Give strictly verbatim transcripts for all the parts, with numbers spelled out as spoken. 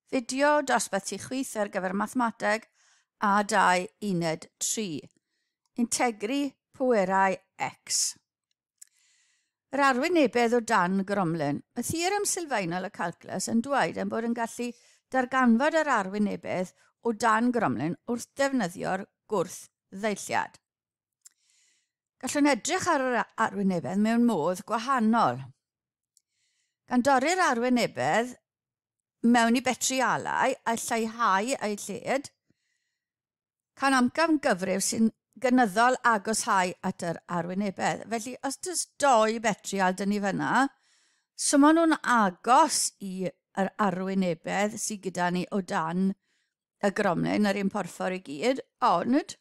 Fideo dosbarth ti chwith ar gyfer mathemateg a dau uned tri. Integri pwerau X. Yr arwynebedd o Dan Gromlin. Y theorem sylfaenol y calculus yn dweud yn bod yn gallu darganfod yr arwynebedd o Dan Gromlin wrth defnyddio'r gwrth ddeilliad. Gallwn edrych ar yr arwynebedd mewn modd gwahanol. Gan dorri'r arwynebedd mewn i betrialau a lleihau ei lled, can amcam gyfrif sy'n gynyddol agoshau at yr arwynebedd. Felly, os dys doi betrial dyn ni fyna, so maen nhw'n agos i'r arwynebedd sydd gyda ni o dan y gromlin, yr un porffor i gyd, ond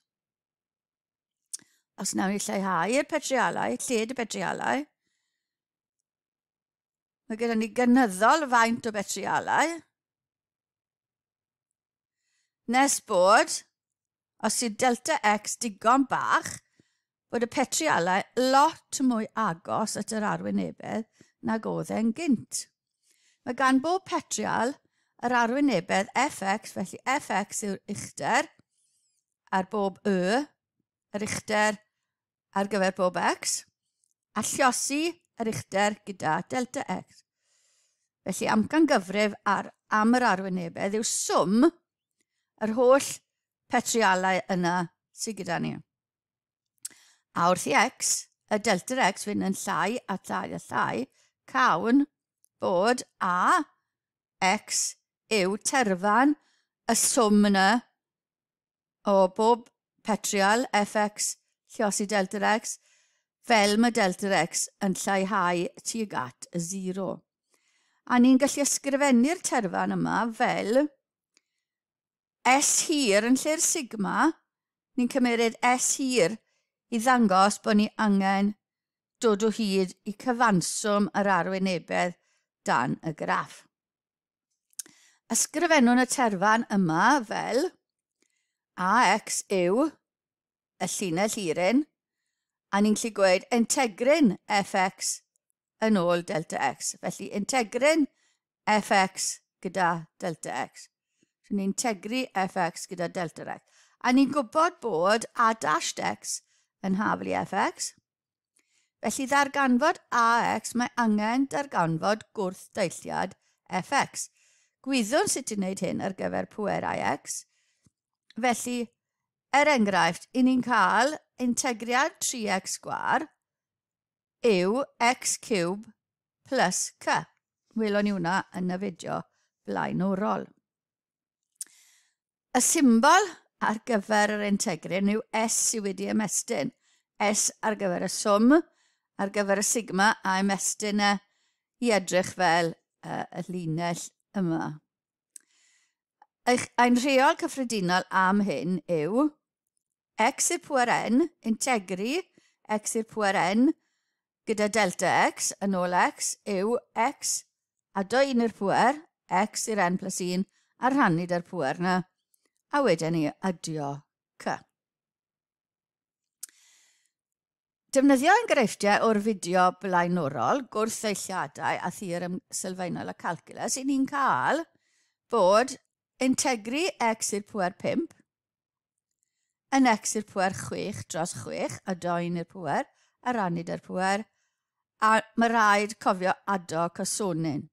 os nawn ni lleihau'r petrialau, lled y petrialau, mae gyda ni gynyddol faint o betrialau, nes bod, os yw delta X digon bach, bod y petrialau lot mwy agos at yr arwynebedd nag oedd e'n gynt. Mae gan bob petrial yr arwynebedd Fx, felly Fx yw'r uchder ar bob Y, yr uchder ar gyfer bob X, a llosi yr uchder gyda delta X. Felly amcan gyfrif ar, am yr arwynebedd yw swm yr holl petrialau yna sydd gyda ni. A wrth i X, y delta X fynd yn llai a llai a llai, cawn bod A X yw terfan y swm yna o bob petrial Fx llosi delta X, fel mae delta X yn lleihau tuag at y zero. A ni'n gallu ysgrifennu'r terfan yma fel S hir yn lle'r sigma, ni'n cymeryd S hir i ddangos bod ni angen dod o hyd i cyfanswm yr arwynebedd dan y graff. Ysgrifennwn y terfan yma fel Ax yw y llinell hirin, a ni'n gallu gweud integryn Fx yn ôl delta X. Felly integryn Fx gyda delta X. So ni'n integru Fx gyda delta X. A ni'n gwybod bod A dash X yn haflu Fx. Felly ddarganfod Ax mae angen darganfod gwrth deilliad Fx. Gwyddwn sut i wneud hyn ar gyfer pwerau X. Felly, er enghraifft, i ni'n cael integriad tri x sgwar yw x cube plus c. Welon ni hwnna yn y fideo blaenorol. Y symbol ar gyfer yr integrin yw S sydd wedi ymestyn. S ar gyfer y swm, ar gyfer y sigma, a ymestyn e i edrych fel uh, y linell yma. Ein rheol cyffredinol am hyn yw x i'r pŵer n, integri x i'r pŵer n gyda delta x yn ôl x yw x a dwy un i'r pŵer, x i'r n plus un, a rhannu da'r pŵer na, a wedyn ni adio c. Defnyddio enghreifftiau o'r fideo blaenorol, gwrth ddeilliadau a theorem sylfaenol y calculus, i ni'n cael bod integri x i'r pŵer pump yn x i'r pŵer chwech dros chwech a dwy i'r pŵer a rannu da'r pŵer, a mae rhaid cofio ado cysonyn.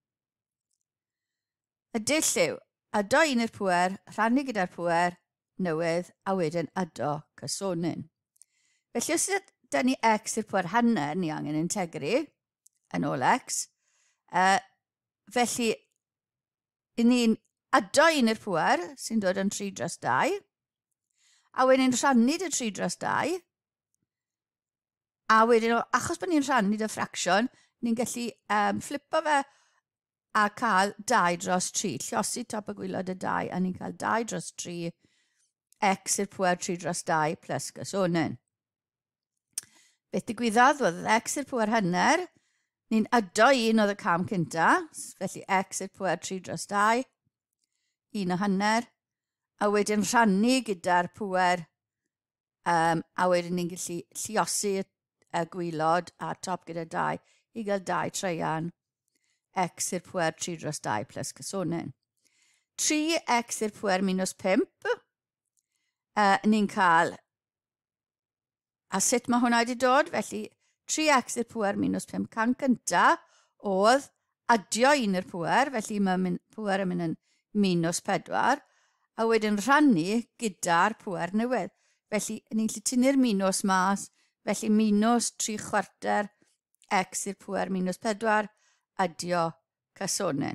Y dull yw a dwy i'r pŵer rhannu gyda'r pŵer newydd a wedyn ado cysonyn. Felly os ydy ni x i'r pŵer hanner ni angen integri yn ôl x, uh, felly i ni'n ado un i'r pŵer sy'n dod yn tri dros dau, a wedyn rhannu dy tri dros dau, a wedyn achos bod ni'n rhannu dy ffracsiwn, ni'n gallu um, flipo fe a cael dau dros tri, llosi top y gwylod y dau, a ni'n cael dau dros tri, x i'r pŵer tri dros dau plus cysonyn. Beth digwyddodd oedd x i'r pŵer hanner, ni'n ado un oedd y cam cynta, felly x i'r pŵer tri dros dau, un o hanner, a wedyn rhannu gyda'r pŵer, um, a wedyn ni'n gallu lliosi y gwylod a top gyda dau i gael dau treian x i'r pŵer tri dros dau plus cysonyn. tri x i'r pŵer minus pump. Uh, ni'n cael, a sut mae hwnna wedi dod? Felly, tri x i'r pŵer minus pump. Can gynta oedd adio un i'r pŵer, felly mae pŵer yn mynd yn minus pedwar, a wedyn rhannu gyda'r pŵer newydd. Felly, ni'n gallu tynnu'r minus mas, felly minus tri chwarter x i'r pŵer minus pedwar, adio casonyn.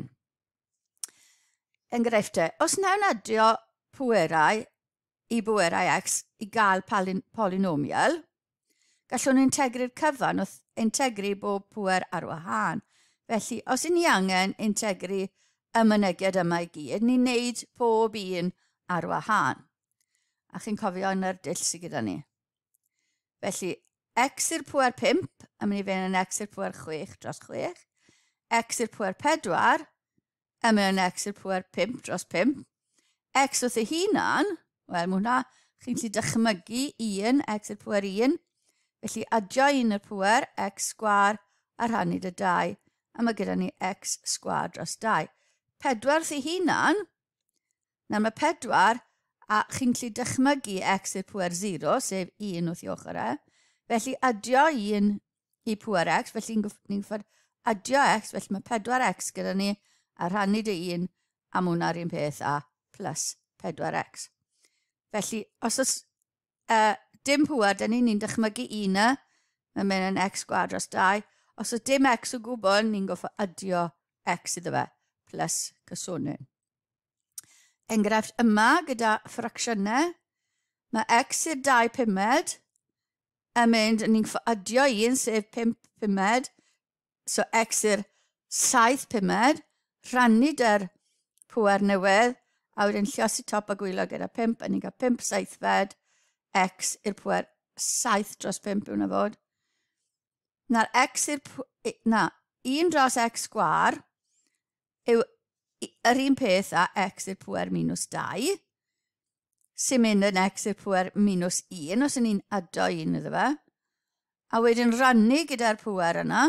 Enghreiffte, os naw'n adio pwerau i bwerau x i gael polynomial, gallwn integru'r cyfan wrth integru bob pŵer ar wahân. Felly, os i ni angen integru y mynegiad yma i gyd, ni'n neud pob un ar wahân. A chi'n cofio yn yr dull sydd gyda ni. Felly, x i'r pŵer pump, yn mynd i fynd yn x i'r pŵer chwech dros chwech. X i'r pŵer pedwar, yn mynd yn x i'r pŵer pump dros pump. X wrth ei hunan, wel, mae hwnna, chi'n gallu dychmygu un, x i'r pŵer un. Felly, adio un i'r pŵer, x sgwar, a rhannu dy dau. A mae gyda ni x sgwar dros dau. Pedwar wrth ei hunan, nawr mae pedwar, a chi'n gallu dychmygu x i'r pŵer zero, sef un wrth i ochr e. Felly, adio un i pŵer x, felly ni'n ffod adio x, felly mae pedwar x gyda ni, a rhannu dy un, a mae hwnna'r un peth a plus pedwar x. Felly, os oes uh, dim pŵer, dyn ni'n dychmygu un e, mae'n mynd yn x sgwar dros dau. Os oes dim x o gwbl, ni'n goffo adio x iddo fe, plus casonyn. Enghraifft yma gyda ffracsiynau, mae x i'r dau pumed, yn mynd, ni'n goffo adio un, sef pump pumed, so x i'r saith pumed, rhannu dy'r pŵer newydd, a wedyn lluosi top a gwylo gyda pump, a ni'n cael pump saithfed, x i'r pŵer saith dros pump yw'n fod. Na'r x i'r pŵer, na, un dros x sgwar yw yr un peth a x i'r pŵer minus dau, sy'n mynd yn x i'r pŵer minus un, os ni'n ado un iddo fe, a wedyn rannu gyda'r pŵer yna.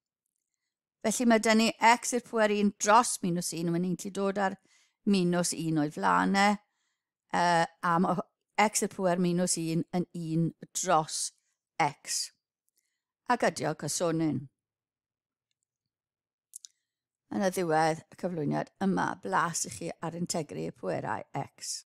Felly mae dyn ni x i'r pŵer un dros minus un, mae'n ni'n gallu dod ar minus un o'i flanau, uh, a mae x i'r pŵer minus un yn un dros x. Ac adio casonyn. Yn y ddiwedd y cyflwyniad yma, blas i chi ar integru y pwerau x.